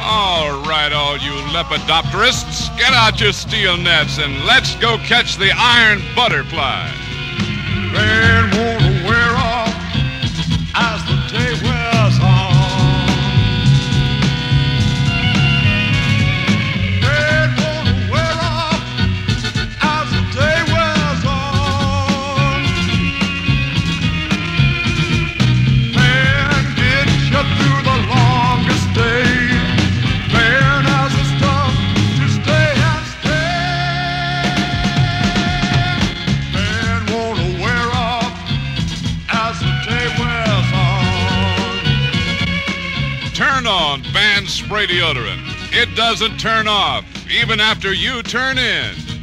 All right, all you lepidopterists, get out your steel nets and let's go catch the iron butterfly. Man won't wear off as the day wears on. Man won't wear off as the day wears on. Man gets you through the longest day. Man has the stuff to stay and stay. Man won't wear off as the day wears on. Turn on Band Spray Deodorant. It doesn't turn off, even after you turn in.